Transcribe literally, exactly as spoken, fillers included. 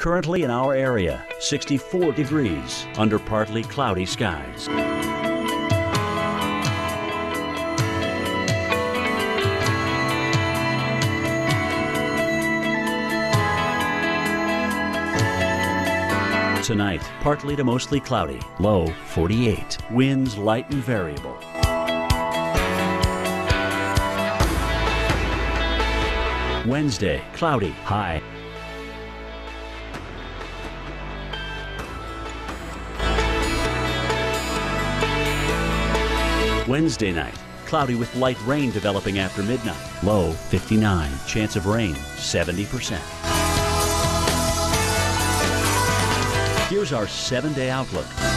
Currently in our area, sixty-four degrees under partly cloudy skies. Tonight, partly to mostly cloudy, low forty-eight. Winds light and variable. Wednesday, cloudy, high. Wednesday night, cloudy with light rain developing after midnight, low fifty-nine. Chance of rain, seventy percent. Here's our seven-day outlook.